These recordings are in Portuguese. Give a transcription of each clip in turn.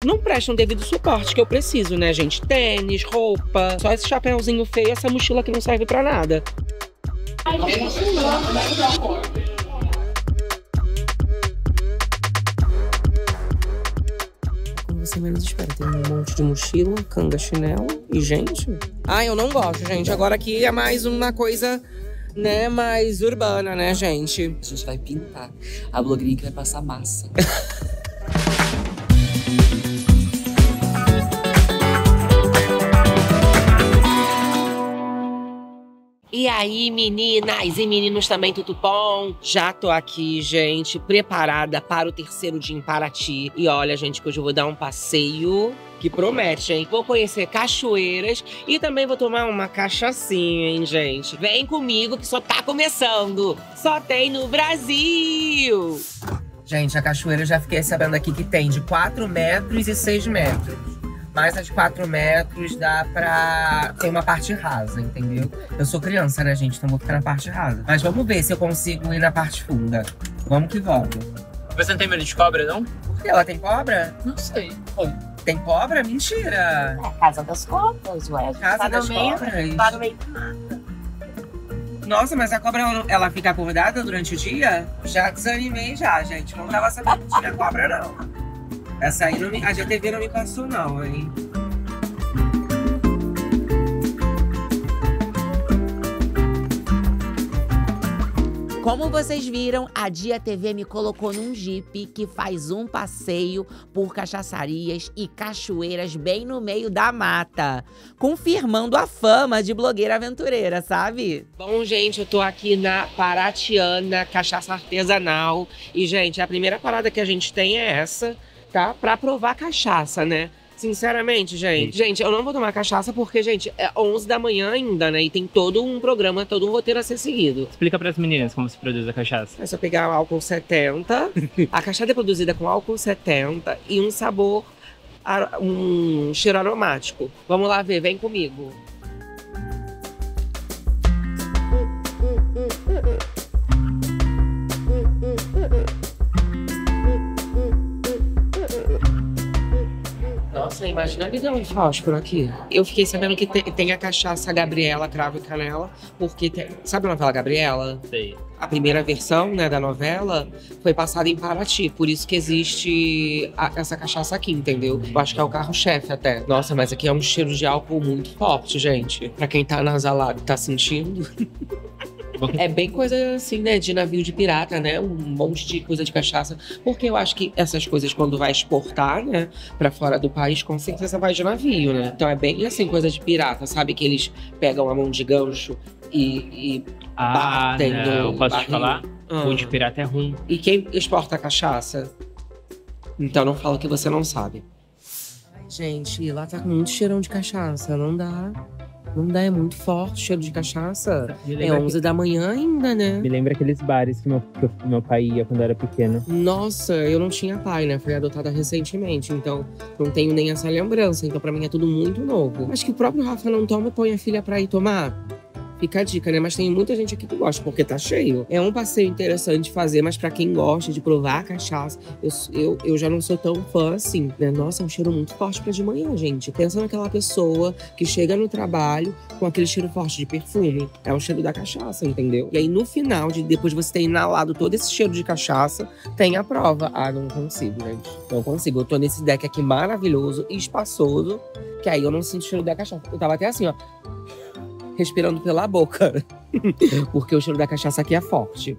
não prestam devido suporte que eu preciso, né, gente? Tênis, roupa, só esse chapéuzinho feio, essa mochila que não serve pra nada. Quando você menos espera, tem um monte de mochila, canga, chinelo e gente. Ai, eu não gosto, gente. Agora aqui é mais uma coisa, né, mais urbana, né, gente? A gente vai pintar. A blogueirinha que vai passar massa. E aí, meninas e meninos também, tudo bom? Já tô aqui, gente, preparada para o terceiro dia em Paraty. E olha, gente, que hoje eu vou dar um passeio que promete, hein? Vou conhecer cachoeiras e também vou tomar uma cachaçinha, hein, gente? Vem comigo que só tá começando. Só tem no Brasil! Gente, a cachoeira eu já fiquei sabendo aqui que tem de 4 metros e 6 metros. Mais as 4 metros dá pra ter uma parte rasa, entendeu? Eu sou criança, né, gente? Então vou ficar na parte rasa. Mas vamos ver se eu consigo ir na parte funda. Vamos que vamos. Você não tem medo de cobra, não? Por que? Ela tem cobra? Não sei. Tem cobra? Mentira! É, Casa das Cobras, ué. Casa das Cobras? Tá no meio do nada. Nossa, mas a cobra, ela fica acordada durante o dia? Já desanimei já, gente. Não tava sabendo que tinha cobra, não. Essa aí não me, a GTV não me passou não, hein? Como vocês viram, a Dia TV me colocou num Jeep que faz um passeio por cachaçarias e cachoeiras bem no meio da mata, confirmando a fama de blogueira aventureira, sabe? Bom, gente, eu tô aqui na Paratiana Cachaça Artesanal e, gente, a primeira parada que a gente tem é essa, tá? Pra provar cachaça, né? Sinceramente, gente. Gente, eu não vou tomar cachaça porque, gente, é 11 da manhã ainda, né? E tem todo um programa, todo um roteiro a ser seguido. Explica pras meninas como se produz a cachaça. É só pegar o álcool 70. A cachaça é produzida com álcool 70 e um sabor, um cheiro aromático. Vamos lá ver, vem comigo. Nossa, imagina me dar um fósforo aqui. Eu fiquei sabendo que tem a cachaça Gabriela, Cravo e Canela, porque tem, sabe a novela Gabriela? Sei. A primeira versão, né, da novela foi passada em Paraty, por isso que existe essa cachaça aqui, entendeu? Eu acho que é o carro-chefe até. Nossa, mas aqui é um cheiro de álcool muito forte, gente. Pra quem tá nasalado e tá sentindo... É bem coisa assim, né, de navio de pirata, né, um monte de coisa de cachaça, porque eu acho que essas coisas quando vai exportar, né, pra fora do país, com certeza vai de navio, né, então é bem assim, coisa de pirata, sabe, que eles pegam a mão de gancho e batem no posso barril. te falar? O de pirata é ruim. E quem exporta cachaça? Então não fala que você não sabe. Ai, gente, lá tá com muito cheirão de cachaça, não dá. Não dá, é muito forte o cheiro de cachaça. É 11 da manhã ainda, né? Me lembra aqueles bares que meu pai ia quando era pequeno. Nossa, eu não tinha pai, né? Fui adotada recentemente, então não tenho nem essa lembrança. Então pra mim é tudo muito novo. Acho que o próprio Rafa não toma e põe a filha pra ir tomar. Fica a dica, né? Mas tem muita gente aqui que gosta, porque tá cheio. É um passeio interessante de fazer, mas pra quem gosta de provar a cachaça, eu já não sou tão fã assim, né? Nossa, é um cheiro muito forte pra de manhã, gente. Pensa naquela pessoa que chega no trabalho com aquele cheiro forte de perfume. É o cheiro da cachaça, entendeu? E aí, no final, depois de você ter inalado todo esse cheiro de cachaça, tem a prova. Ah, não consigo, gente. Não consigo. Eu tô nesse deck aqui maravilhoso e espaçoso, que aí eu não sinto o cheiro da cachaça. Eu tava até assim, ó, respirando pela boca, porque o cheiro da cachaça aqui é forte.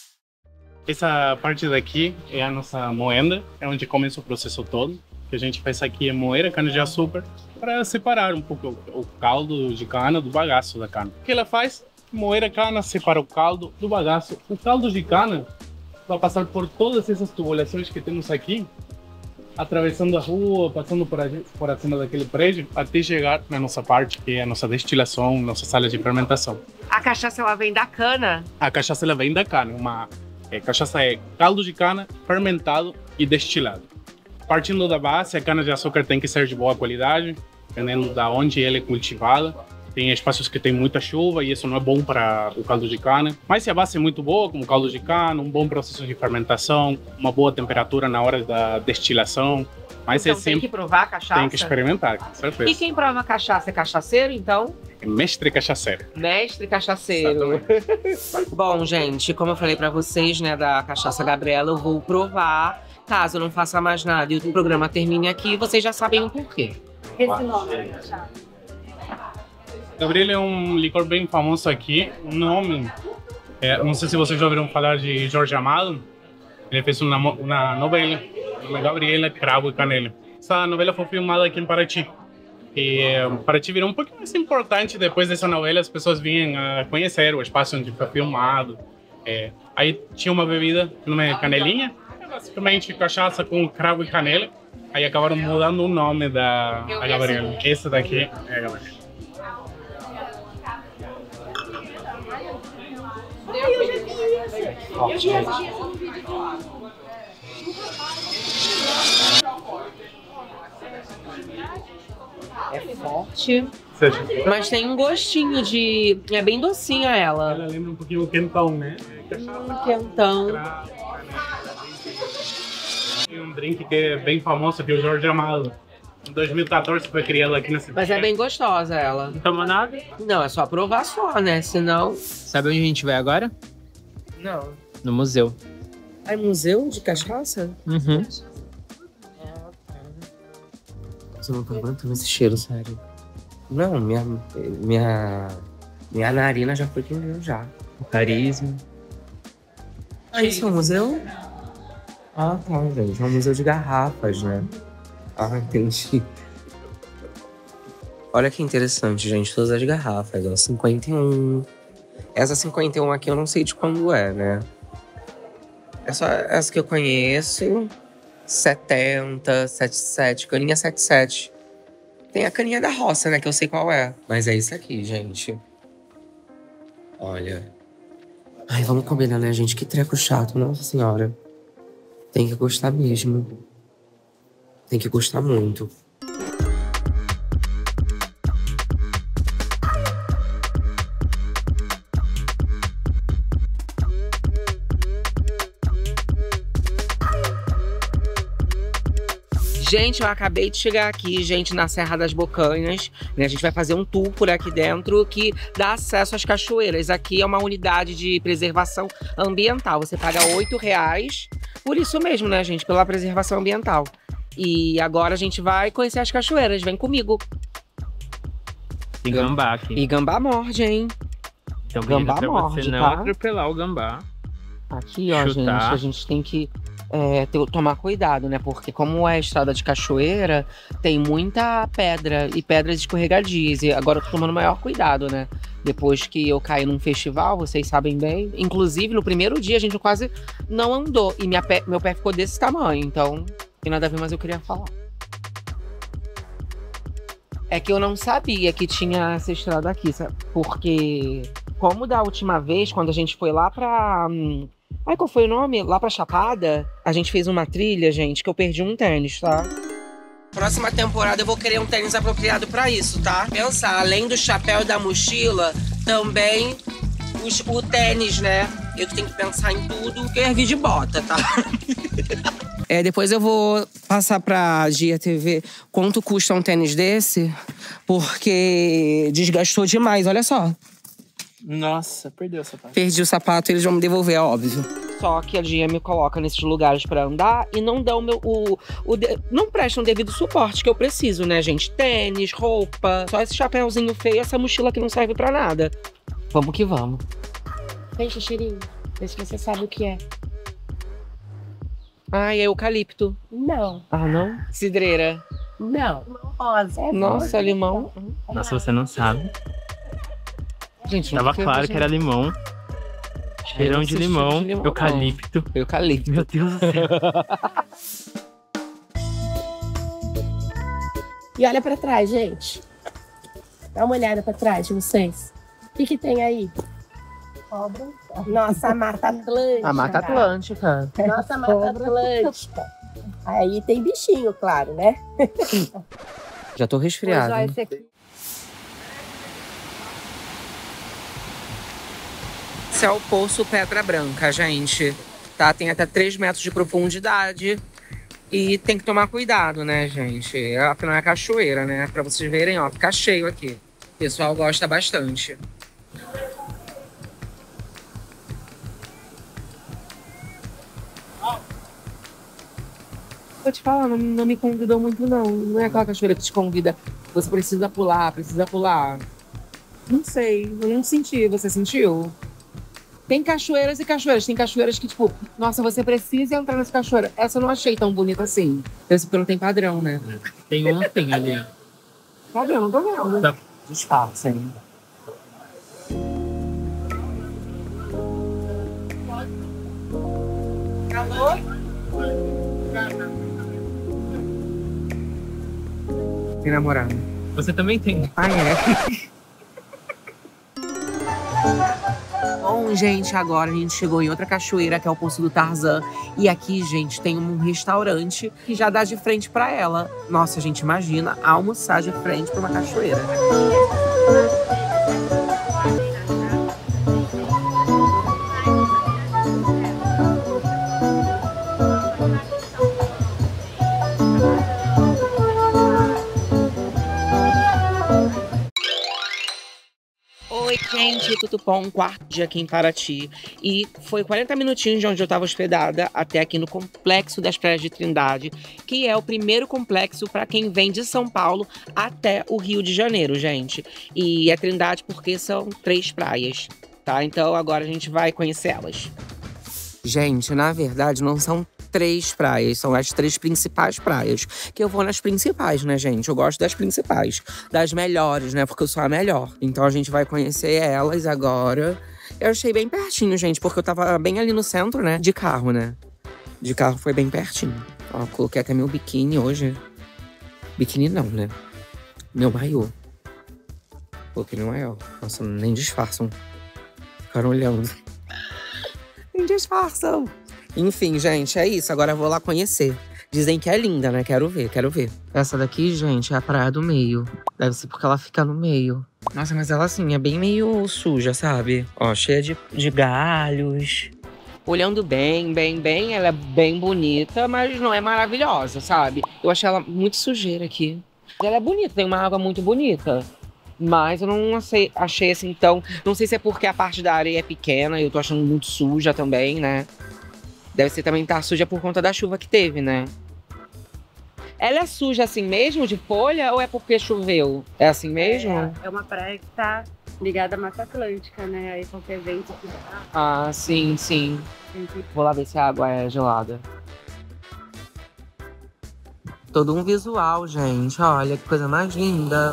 Essa parte daqui é a nossa moenda, é onde começa o processo todo. O que a gente faz aqui é moer a cana-de-açúcar para separar um pouco o caldo de cana do bagaço da cana. O que ela faz? Moer a cana, separa o caldo do bagaço. O caldo de cana vai passar por todas essas tubulações que temos aqui, atravessando a rua, passando por acima daquele prédio, até chegar na nossa parte, que é a nossa destilação, nossa sala de fermentação. A cachaça, ela vem da cana? A cachaça, ela vem da cana. Cachaça é caldo de cana fermentado e destilado. Partindo da base, a cana-de-açúcar tem que ser de boa qualidade, dependendo de onde ela é cultivada. Tem espaços que tem muita chuva e isso não é bom para o caldo de cana. Mas se a base é muito boa, como o caldo de cana, um bom processo de fermentação, uma boa temperatura na hora da destilação, Mas Então é tem que sempre provar a cachaça? tem que experimentar, com certeza. E quem prova cachaça é cachaceiro, então? Mestre cachaceiro. Mestre cachaceiro. Bom, gente, como eu falei pra vocês, né, da cachaça Gabriela, eu vou provar. Caso eu não faça mais nada e o programa termine aqui, vocês já sabem o porquê. Esse nome. Gabriela é um licor bem famoso aqui. O nome, não sei se vocês já ouviram falar de Jorge Amado. Ele fez uma novela, Gabriela, Cravo e Canela. Essa novela foi filmada aqui em Paraty. E Paraty virou um pouquinho mais importante depois dessa novela. As pessoas vinham a conhecer o espaço onde foi filmado. Aí tinha uma bebida, que nome é Canelinha. É basicamente cachaça com cravo e canela. Aí acabaram mudando o nome da Gabriela. Esse daqui é a Gabriela. É forte, mas tem um gostinho de... É bem docinha ela. Ela lembra um pouquinho o quentão, né? Quentão. Tem um drink que é bem famoso, que é o Jorge Amado. Em 2014 foi criado aqui na cidade. Mas é bem gostosa ela. Não toma nada? Não, é só provar só, né? Senão... Sabe onde a gente vai agora? Não. No museu. É museu de cachaça? Uhum. Eu não tô aguentando esse cheiro, sério. Não, minha narina já foi queimando já. O carisma. Ah, isso é um museu? Ah, tá, gente. É um museu de garrafas, né? Ah, entendi. Olha que interessante, gente. Todas as garrafas, ó. 51. Essa 51 aqui eu não sei de quando é, né? É só essa que eu conheço. 70, 77, caninha 77. Tem a caninha da roça, né? Que eu sei qual é. Mas é isso aqui, gente. Olha. Ai, vamos combinar, né, gente? Que treco chato, nossa senhora. Tem que gostar mesmo. Tem que gostar muito. Gente, eu acabei de chegar aqui, gente, na Serra das Bocanhas, né? A gente vai fazer um tour por aqui dentro que dá acesso às cachoeiras. Aqui é uma unidade de preservação ambiental. Você paga R$8 por isso mesmo, né, gente? Pela preservação ambiental. E agora a gente vai conhecer as cachoeiras. Vem comigo. Tem gambá aqui. E gambá morde, hein? Então, gambá pra morde, você não tá? atropelar o gambá. Aqui, ó, gente, a gente tem que tomar cuidado, né? Porque como é estrada de cachoeira, tem muita pedra e pedras escorregadias. E agora eu tô tomando maior cuidado, né? Depois que eu caí num festival, vocês sabem bem. Inclusive, no primeiro dia, a gente quase não andou. E meu pé ficou desse tamanho. Então, tem nada a ver, mas eu queria falar. É que eu não sabia que tinha essa estrada aqui, sabe? Porque, como da última vez, quando a gente foi lá pra... Ai, qual foi o nome? Lá pra Chapada, a gente fez uma trilha, gente, que eu perdi um tênis, tá? Próxima temporada eu vou querer um tênis apropriado pra isso, tá? Pensar, além do chapéu e da mochila, também o tênis, né? Eu tenho que pensar em tudo, que eu ia vir de bota, tá? Depois eu vou passar pra Dia TV quanto custa um tênis desse, porque desgastou demais, olha só. Nossa, perdeu o sapato. Perdi o sapato, eles vão me devolver, é óbvio. Só que a Dia me coloca nesses lugares pra andar e não dão não prestam o devido suporte que eu preciso, né, gente? Tênis, roupa, só esse chapéuzinho feio, essa mochila que não serve pra nada. Vamos que vamos. Deixa, cheirinho. Vê se você sabe o que é. Ai, é eucalipto. Não. Ah, não? Cidreira. Não. Rosa. Nossa, limão. Nossa, você não sabe. Gente, não Tava fica claro que era limão. Cheirão de limão, eucalipto. Eucalipto. Meu Deus do céu. E olha pra trás, gente. Dá uma olhada pra trás de vocês. O que tem aí? Cobra. Nossa, Mata Atlântica. A Mata Atlântica. Nossa, Mata Atlântica. Aí tem bichinho, claro, né? Já tô resfriado. Pois, ó, esse aqui. Esse é o Poço Pedra Branca, gente. Tá? Tem até 3 metros de profundidade. E tem que tomar cuidado, né, gente? Afinal é cachoeira, né? Pra vocês verem, ó, fica cheio aqui. O pessoal gosta bastante. Vou te falar, não me convidou muito, não. Não é aquela cachoeira que te convida. Você precisa pular, precisa pular. Não sei, eu não senti. Você sentiu? Tem cachoeiras e cachoeiras. Tem cachoeiras que, tipo, nossa, você precisa entrar nessa cachoeira. Essa eu não achei tão bonita assim. Esse porque não tem padrão, né? Tem ontem ali. Padrão, não tô vendo. Tá. Disfarça ainda. Alô? Tem namorado. Você também tem. Ah, é? Bom, gente, agora a gente chegou em outra cachoeira, que é o Poço do Tarzan. E aqui, gente, tem um restaurante que já dá de frente pra ela. Nossa, gente, imagina almoçar de frente pra uma cachoeira. Oi, gente, tudo bom? Quarto dia aqui em Paraty. E foi 40 minutinhos de onde eu estava hospedada até aqui no Complexo das Praias de Trindade, que é o primeiro complexo para quem vem de São Paulo até o Rio de Janeiro, gente. E é Trindade porque são 3 praias, tá? Então agora a gente vai conhecer elas. Gente, na verdade não são 3 praias, são as 3 principais praias. Que eu vou nas principais, né, gente? Eu gosto das principais, das melhores, né? Porque eu sou a melhor. Então a gente vai conhecer elas agora. Eu achei bem pertinho, gente, porque eu tava bem ali no centro, né? De carro, né? De carro foi bem pertinho. Ó, coloquei até meu biquíni hoje. Biquíni não, né? Meu maiô. Coloquei meu maiô. Nossa, nem disfarçam. Ficaram olhando. Nem disfarçam. Enfim, gente, é isso. Agora eu vou lá conhecer. Dizem que é linda, né? Quero ver, quero ver. Essa daqui, gente, é a praia do meio. Deve ser porque ela fica no meio. Nossa, mas ela, assim, é bem meio suja, sabe? Ó, cheia de galhos. Olhando bem, ela é bem bonita, mas não é maravilhosa, sabe? Eu achei ela muito sujeira aqui. Ela é bonita, tem uma água muito bonita. Mas eu não achei assim tão... Não sei se é porque a parte da areia é pequena e eu tô achando muito suja também, né? Deve ser também tá suja por conta da chuva que teve, né? Ela é suja assim mesmo, de folha, ou é porque choveu? É assim mesmo? É uma praia que tá ligada à Mata Atlântica, né? Aí qualquer vento que dá. Ah, sim, sim. Vou lá ver se a água é gelada. Todo um visual, gente. Olha que coisa mais linda.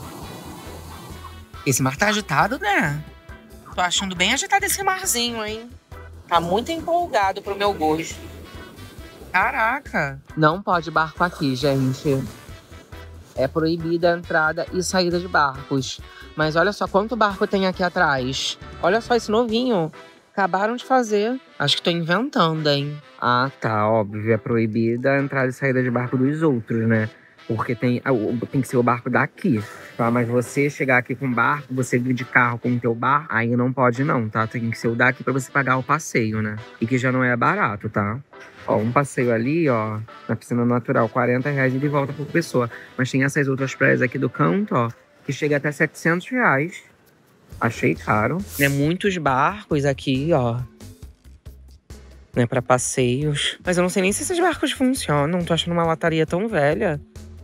Esse mar tá agitado, né? Tô achando bem agitado esse marzinho, hein? Tá muito empolgado pro meu gosto. Caraca! Não pode barco aqui, gente. É proibida a entrada e saída de barcos. Mas olha só quanto barco tem aqui atrás. Olha só esse novinho. Acabaram de fazer. Acho que tô inventando, hein? Ah, tá. Óbvio, é proibida a entrada e saída de barco dos outros, né? Porque tem que ser o barco daqui, tá? Mas você chegar aqui com barco, você vir de carro com o teu barco, aí não pode não, tá? Tem que ser o daqui pra você pagar o passeio, né? E que já não é barato, tá? Ó, um passeio ali, ó, na piscina natural, R$40 e de volta por pessoa. Mas tem essas outras praias aqui do canto, ó, que chega até R$700. Achei caro. Né, muitos barcos aqui, ó. Né, pra passeios. Mas eu não sei nem se esses barcos funcionam. Tô achando uma lataria tão velha.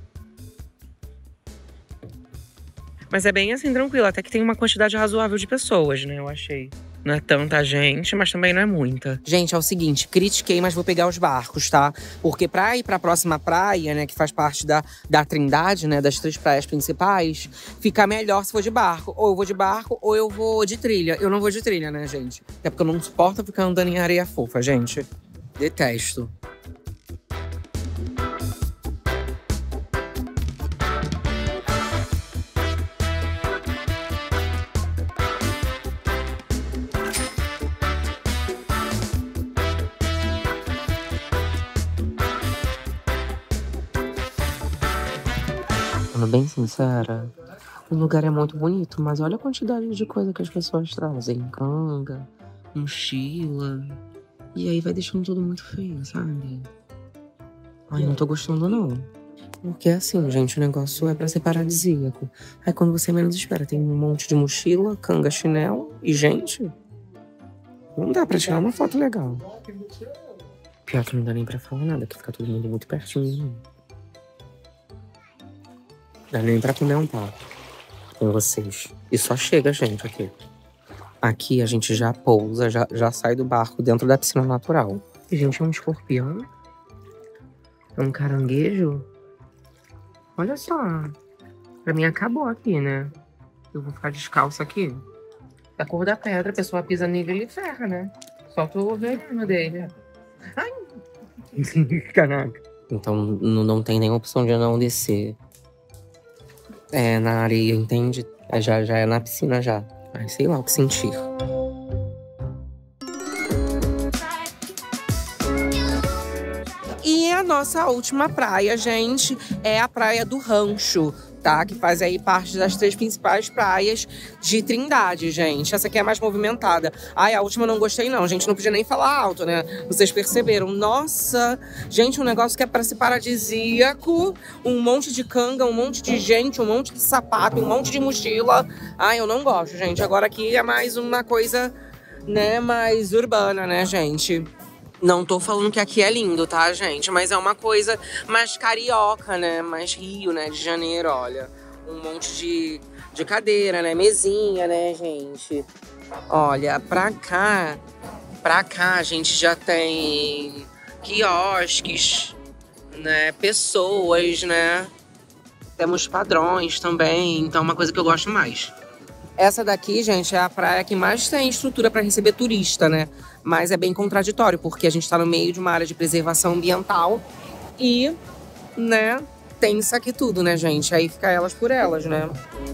Mas é bem assim, tranquilo. Até que tem uma quantidade razoável de pessoas, né? Eu achei. Não é tanta gente, mas também não é muita. Gente, é o seguinte, critiquei, mas vou pegar os barcos, tá? Porque pra ir pra próxima praia, né, que faz parte da Trindade, né, das 3 praias principais, fica melhor se for de barco. Ou eu vou de barco, ou eu vou de trilha. Eu não vou de trilha, né, gente? Até porque eu não suporto ficar andando em areia fofa, gente. Detesto. Sendo bem sincera, o lugar é muito bonito, mas olha a quantidade de coisa que as pessoas trazem. Canga, mochila. E aí vai deixando tudo muito feio, sabe? Ai, não tô gostando, não. Porque assim, gente, o negócio é pra ser paradisíaco. Aí quando você menos espera, tem um monte de mochila, canga, chinelo. E, gente, não dá pra tirar uma foto legal. Pior que não dá nem pra falar nada, que fica todo mundo muito pertinho de mim. Dá nem pra comer um papo com vocês. E só chega, gente, aqui. Aqui a gente já pousa, já sai do barco dentro da piscina natural. E, gente, é um escorpião. É um caranguejo. Olha só. Pra mim acabou aqui, né? Eu vou ficar descalço aqui. Da cor da pedra, a pessoa pisa nele e ele ferra, né? Solta o veneno dele. Ai! Caraca. Então não tem nenhuma opção de eu não descer. É, na areia, entende? Já é na piscina já. Ai, sei lá o que sentir. E a nossa última praia, gente, é a Praia do Rancho, tá? Que faz aí parte das 3 principais praias de Trindade, gente. Essa aqui é a mais movimentada. Ai, a última eu não gostei não, gente. Não podia nem falar alto, né? Vocês perceberam. Nossa! Gente, um negócio que é pra ser paradisíaco. Um monte de canga, um monte de gente, um monte de sapato, um monte de mochila. Ai, eu não gosto, gente. Agora aqui é mais uma coisa, né, mais urbana, né, gente? Não tô falando que aqui é lindo, tá, gente? Mas é uma coisa mais carioca, né? Mais Rio, né? De Janeiro, olha. Um monte de cadeira, né? Mesinha, né, gente? Olha, pra cá a gente já tem quiosques, né? Pessoas, né? Temos padrões também, então é uma coisa que eu gosto mais. Essa daqui, gente, é a praia que mais tem estrutura para receber turista, né? Mas é bem contraditório, porque a gente tá no meio de uma área de preservação ambiental e, né, tem isso aqui tudo, né, gente? Aí fica elas por elas, né?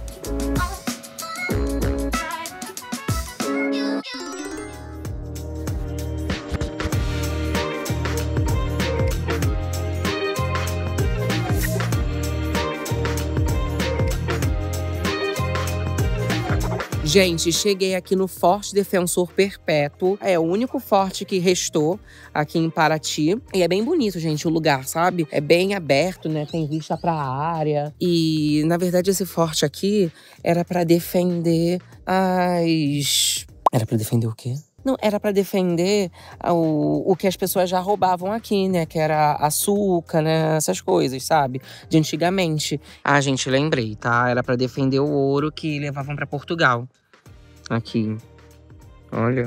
Gente, cheguei aqui no Forte Defensor Perpétuo. É o único forte que restou aqui em Paraty. E é bem bonito, gente, o lugar, sabe? É bem aberto, né? Tem vista pra área. E, na verdade, esse forte aqui era pra defender as... Era pra defender o quê? Não, era pra defender o que as pessoas já roubavam aqui, né? Que era açúcar, né? Essas coisas, sabe? De antigamente. Ah, gente, lembrei, tá? Era pra defender o ouro que levavam pra Portugal. Aqui. Olha.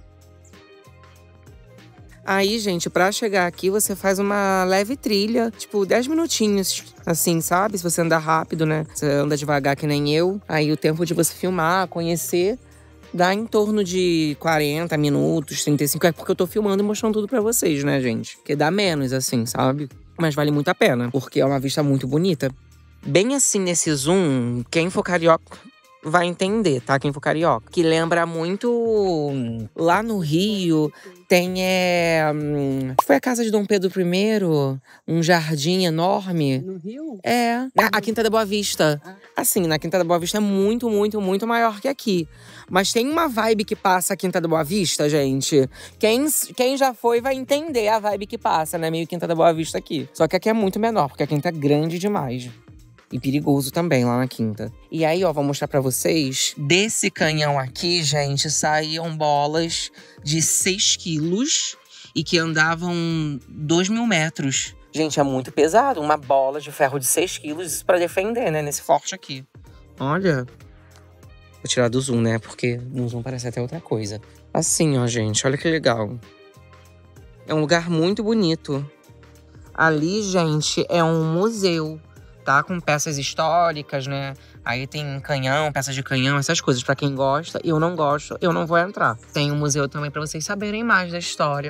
Aí, gente, pra chegar aqui, você faz uma leve trilha. Tipo, 10 minutinhos, assim, sabe? Se você andar rápido, né? Você anda devagar que nem eu. Aí o tempo de você filmar, conhecer... Dá em torno de 40 minutos, 35. É porque eu tô filmando e mostrando tudo pra vocês, né, gente? Porque dá menos, assim, sabe? Mas vale muito a pena, porque é uma vista muito bonita. Bem assim, nesse zoom, quem for carioca vai entender, tá? Quem for carioca. Que lembra muito... Lá no Rio, tem... Foi a casa de Dom Pedro I, um jardim enorme. No Rio? É, a Quinta da Boa Vista. Assim, na Quinta da Boa Vista é muito, muito, muito maior que aqui. Mas tem uma vibe que passa a Quinta da Boa Vista, gente. Quem já foi vai entender a vibe que passa, né? Meio Quinta da Boa Vista aqui. Só que aqui é muito menor, porque a Quinta é grande demais. E perigoso também, lá na Quinta. E aí, ó, vou mostrar pra vocês. Desse canhão aqui, gente, saíam bolas de 6 quilos e que andavam 2.000 metros. Gente, é muito pesado. Uma bola de ferro de 6 quilos, isso pra defender, né? Nesse forte aqui. Olha. Vou tirar do zoom, né? Porque no zoom parece até outra coisa. Assim, ó, gente. Olha que legal. É um lugar muito bonito. Ali, gente, é um museu. Tá? Com peças históricas, né? Aí tem canhão, peças de canhão, essas coisas. Pra quem gosta, eu não gosto, eu não vou entrar. Tem um museu também pra vocês saberem mais da história.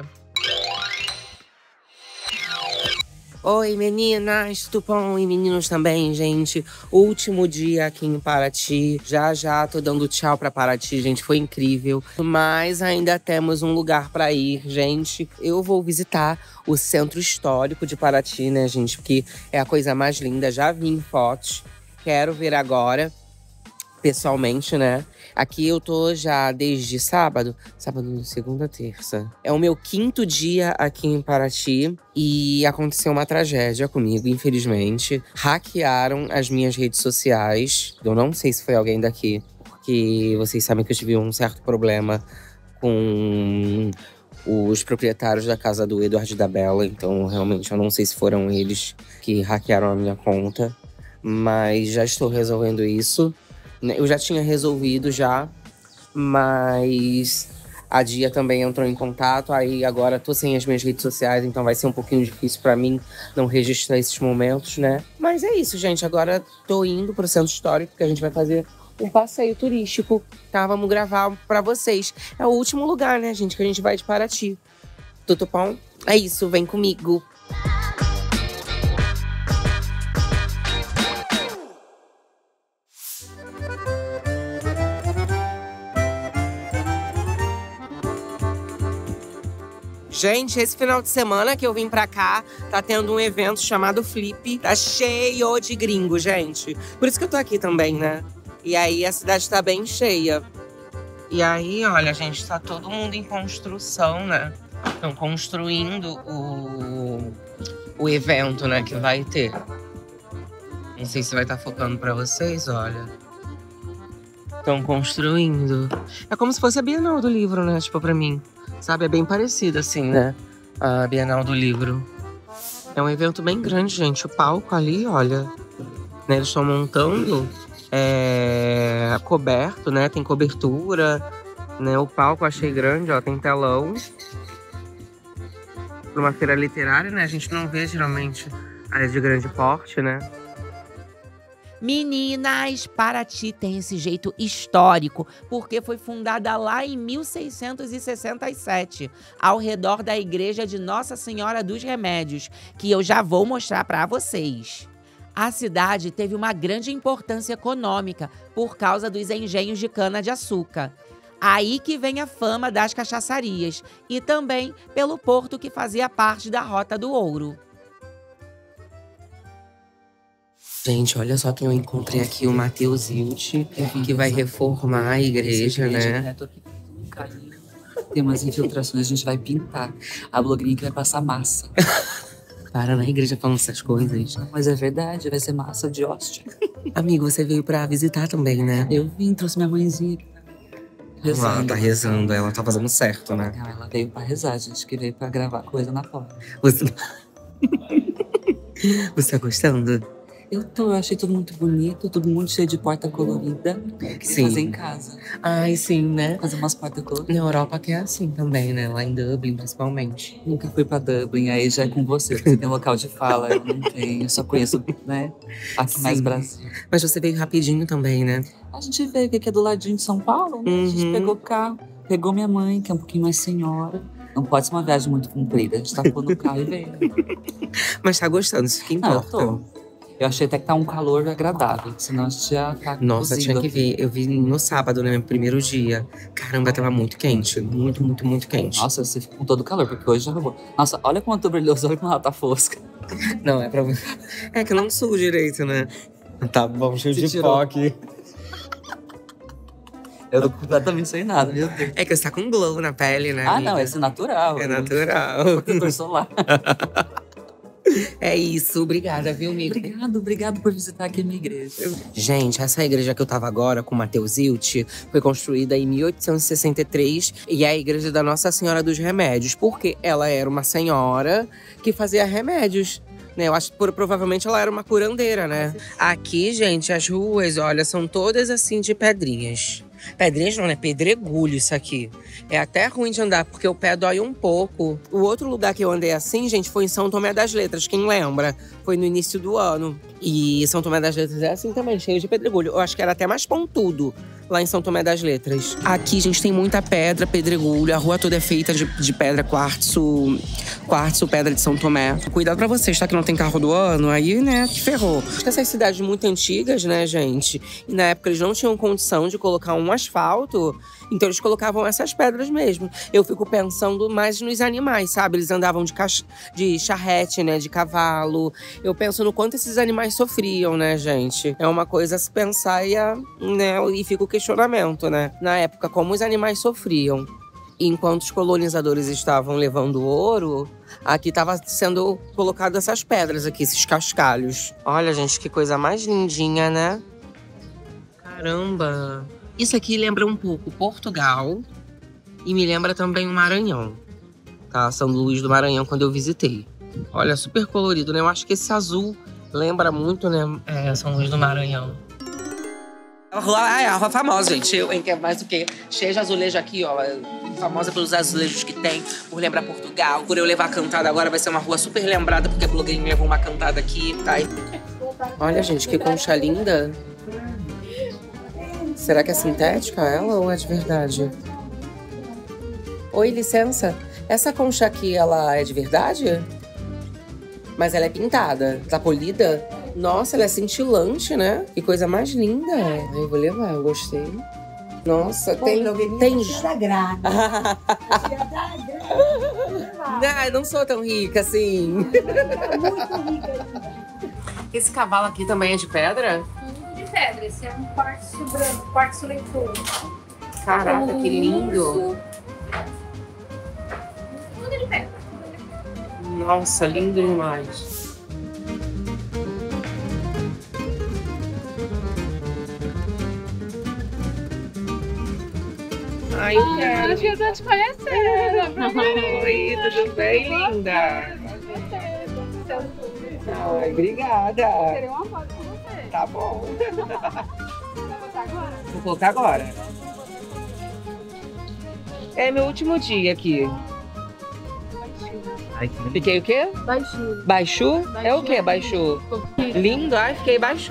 Oi, meninas, tudo bom? E meninos também, gente. Último dia aqui em Paraty. Já tô dando tchau pra Paraty, gente. Foi incrível. Mas ainda temos um lugar pra ir, gente. Eu vou visitar o Centro Histórico de Paraty, né, gente? Porque é a coisa mais linda. Já vi em fotos. Quero ver agora. pessoalmente, né? Aqui eu tô já desde sábado, segunda, terça. É o meu 5º dia aqui em Paraty e aconteceu uma tragédia comigo, infelizmente. Hackearam as minhas redes sociais. Eu não sei se foi alguém daqui, porque vocês sabem que eu tive um certo problema com os proprietários da casa do Eduardo e da Bella. Então, realmente, eu não sei se foram eles que hackearam a minha conta. Mas já estou resolvendo isso. Eu já tinha resolvido já, mas a Dia também entrou em contato. Aí agora tô sem as minhas redes sociais, então vai ser um pouquinho difícil pra mim não registrar esses momentos, né? Mas é isso, gente. Agora tô indo pro Centro Histórico, que a gente vai fazer um passeio turístico, tá? Vamos gravar pra vocês. É o último lugar, né, gente, que a gente vai de Paraty. Tudo bom? É isso, vem comigo. Gente, esse final de semana que eu vim pra cá, tá tendo um evento chamado Flip. Tá cheio de gringo, gente. Por isso que eu tô aqui também, né? E aí a cidade tá bem cheia. E aí, olha, gente, tá todo mundo em construção, né? Estão construindo o evento, né, que vai ter. Não sei se vai estar focando pra vocês, olha. Estão construindo. É como se fosse a Bienal do Livro, né? Tipo, pra mim. Sabe, é bem parecido, assim, né? A Bienal do Livro. É um evento bem grande, gente. O palco ali, olha, né, eles estão montando coberto, né? Tem cobertura, né? O palco eu achei grande, ó, tem telão. Para uma feira literária, né? A gente não vê, geralmente, área de grande porte, né? Meninas, Paraty tem esse jeito histórico, porque foi fundada lá em 1667, ao redor da igreja de Nossa Senhora dos Remédios, que eu já vou mostrar para vocês. A cidade teve uma grande importância econômica por causa dos engenhos de cana-de-açúcar. Aí que vem a fama das cachaçarias, e também pelo porto que fazia parte da Rota do Ouro. Gente, olha só quem eu encontrei aqui, o Matheus Hilti, que vai reformar a igreja, né? Tem umas infiltrações, a gente vai pintar. A blogueirinha que vai passar massa. Para na igreja falando essas coisas. Não, mas é verdade, vai ser massa de hóstia. Amigo, você veio pra visitar também, né? Eu vim, trouxe minha mãezinha aqui. Ela tá rezando, ela tá fazendo certo, né? Não, ela veio pra rezar, gente, que veio pra gravar coisa na porta. Você tá gostando? Eu achei tudo muito bonito, todo mundo cheio de porta colorida. Que Sim. fazer em casa. Ai, sim, né? Fazer umas portas coloridas. Na Europa que é assim também, né? Lá em Dublin, principalmente. Nunca fui pra Dublin, aí já é com você. Você tem local de fala, eu não tenho. Eu só conheço, né? Aqui mais Brasil. Mas você veio rapidinho também, né? A gente veio aqui é do ladinho de São Paulo, né? A gente pegou o carro, pegou minha mãe, que é um pouquinho mais senhora. Não pode ser uma viagem muito comprida. A gente tacou no carro e veio. Mas tá gostando, isso que importa. Eu tô. Eu achei até que tá um calor agradável, senão a gente já tá Nossa, cozido tinha que ver. Eu vi no sábado, né? No primeiro dia. Caramba, tava muito quente. Muito, muito, muito quente. Nossa, você fica com todo o calor, porque hoje já acabou. Nossa, olha como eu tô brilhoso, olha como ela tá fosca. Não, é pra... É que eu não sugo direito, né? Tá bom, cheio de tirou. pó aqui. Eu tô completamente sem nada, meu Deus. É que você tá com glow na pele, né, Ah, amiga? não, esse é natural. É natural. Protetor solar. É isso, obrigada, viu, amigo? Obrigado por visitar aqui a minha igreja. Gente, essa igreja que eu tava agora, com o Matheus Hilti, foi construída em 1863 e é a igreja da Nossa Senhora dos Remédios, porque ela era uma senhora que fazia remédios. Né, eu acho que provavelmente ela era uma curandeira, né? Aqui, gente, as ruas, olha, são todas assim de pedrinhas. Pedrinhas não, né? Pedregulho isso aqui. É até ruim de andar, porque o pé dói um pouco. O outro lugar que eu andei assim, gente, foi em São Tomé das Letras. Quem lembra? Foi no início do ano. E São Tomé das Letras é assim também, cheio de pedregulho. Eu acho que era até mais pontudo lá em São Tomé das Letras. Aqui, gente, tem muita pedra, pedregulho. A rua toda é feita de pedra, quartzo, pedra de São Tomé. Cuidado pra vocês, tá? Que não tem carro do ano. Aí, né, que ferrou. Acho que essas cidades muito antigas, né, gente? E na época eles não tinham condição de colocar um asfalto. Então eles colocavam essas pedras mesmo. Eu fico pensando mais nos animais, sabe? Eles andavam de charrete, né? De cavalo. Eu penso no quanto esses animais sofriam, né, gente? É uma coisa a se pensar e fica o questionamento, né? Na época, como os animais sofriam. Enquanto os colonizadores estavam levando ouro, aqui estava sendo colocado essas pedras aqui, esses cascalhos. Olha, gente, que coisa mais lindinha, né? Caramba! Isso aqui lembra um pouco Portugal e me lembra também o Maranhão. Tá? São Luís do Maranhão, quando eu visitei. Olha, super colorido, né? Eu acho que esse azul lembra muito, né? São Luís do Maranhão. A rua famosa, gente. Que é mais do que cheia de azulejo aqui, ó. Famosa pelos azulejos que tem, por lembrar Portugal. Por eu levar a cantada agora, vai ser uma rua super lembrada, porque a blogueirinha levou uma cantada aqui, tá? Olha, gente, que concha linda. Será que é sintética ela ou é de verdade? Oi, licença. Essa concha aqui, ela é de verdade? Mas ela é pintada, tá polida? Nossa, ela é cintilante, né? Que coisa mais linda. Eu vou levar, eu gostei. Nossa, tem... da grana. Não, eu não sou tão rica assim. Muito rica. Esse cavalo aqui também é de pedra? Tudo de pedra. Esse é um quartzo branco, quartzo leitor. Caraca, que lindo. Tudo de pedra. Nossa, lindo demais. Ai, Acho que eu tô te conhecendo. Oi, tudo bem, linda? Ai, obrigada. Queria uma foto com você. Tá bom. Vai botar agora? Vou colocar agora. É meu último dia aqui. Ai, que lindo. Fiquei o quê? Baixinho. Baixu? É o quê, baixu? Lindo, ai, fiquei baixu.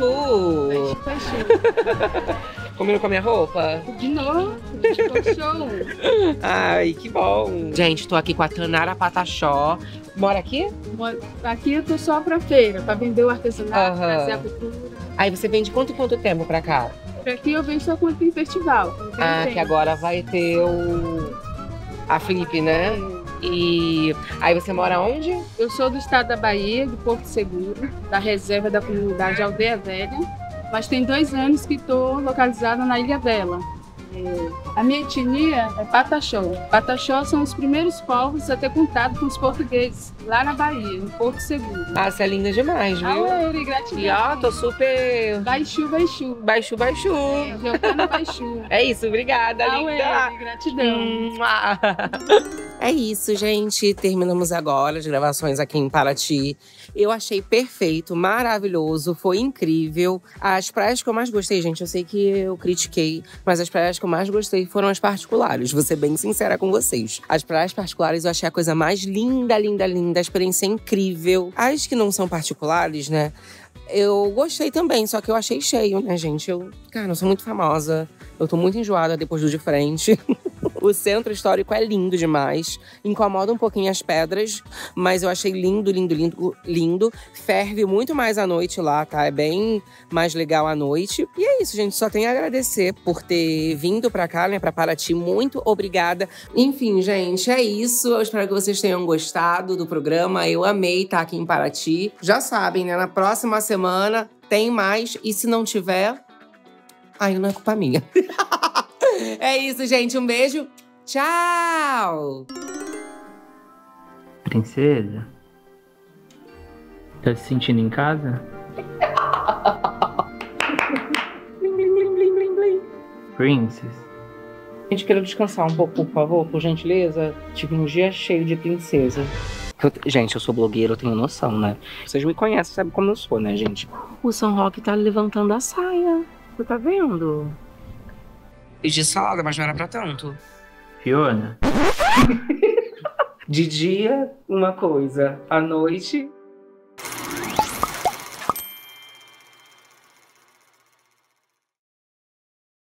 Combinou com a minha roupa? De novo? Ficou show. Ai, que bom. Gente, tô aqui com a Tanara Pataxó. Mora aqui? Aqui eu tô só pra feira, pra vender o artesanato, trazer a cultura. Aí você vem de quanto em quanto tempo pra cá? Por aqui eu venho só quando tem festival. Que agora vai ter a Flip, né? E aí você mora onde? Eu sou do estado da Bahia, de Porto Seguro, da reserva da comunidade Aldeia Velha, mas tem 2 anos que estou localizada na Ilha Bela. A minha etnia é Pataxó. Pataxó são os primeiros povos a ter contato com os portugueses, lá na Bahia, em Porto Seguro. Ah, você é linda demais, viu? Auê, gratidão. E ó, tô super... Baixu, baixu. Baixu, baixu. Giovana Baixu. É isso, obrigada, Auê, linda. gratidão. É isso, gente. Terminamos agora as gravações aqui em Paraty. Eu achei perfeito, maravilhoso, foi incrível. As praias que eu mais gostei, gente, eu sei que eu critiquei, mas as praias que eu mais gostei foram as particulares. Vou ser bem sincera com vocês. As praias particulares eu achei a coisa mais linda, linda, linda. A experiência incrível. As que não são particulares, né? Eu gostei também, só que eu achei cheio, né, gente? Cara, eu sou muito famosa. Eu tô muito enjoada depois do de frente. O centro histórico é lindo demais. Incomoda um pouquinho as pedras, mas eu achei lindo, lindo, lindo, lindo. Ferve muito mais à noite lá, tá? É bem mais legal à noite. E é isso, gente. Só tenho a agradecer por ter vindo pra cá, né? Pra Paraty. Muito obrigada. Enfim, gente, é isso. Eu espero que vocês tenham gostado do programa. Eu amei estar aqui em Paraty. Já sabem, né? Na próxima semana tem mais. E se não tiver... Ai, não é culpa minha. É isso, gente. Um beijo. Tchau! Princesa? Tá se sentindo em casa? Blim, blim, blim, blim, blim, blim. Princess? Gente, quero descansar um pouco, por favor, por gentileza. Tive um dia cheio de princesa. Gente, eu sou blogueira, eu tenho noção, né? Vocês me conhecem, sabem como eu sou, né, gente? O São Roque tá levantando a saia. Você tá vendo? Pedi salada, mas não era pra tanto. Fiona? De dia, uma coisa. À noite,